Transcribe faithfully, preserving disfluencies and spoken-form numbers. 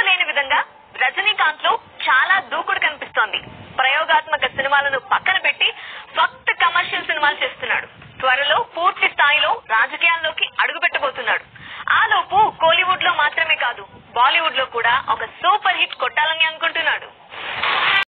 లేని విధంగా రజనీకాంత్ లో చాలా దూకుడు కనిపిస్తోంది. ప్రయోగాత్మక సినిమాలను పక్కన పెట్టి ఫక్త్ కమర్షియల్ సినిమాలు చేస్తున్నాడు. త్వరలో పూర్తి స్థాయిలో రాజకీయాల్లోకి అడుగు పెట్టబోతున్నాడు. ఆ లోపు కోలీవుడ్ లో మాత్రమే కాదు, బాలీవుడ్ లో కూడా ఒక సూపర్ హిట్ కొట్టాలని అనుకుంటున్నాడు.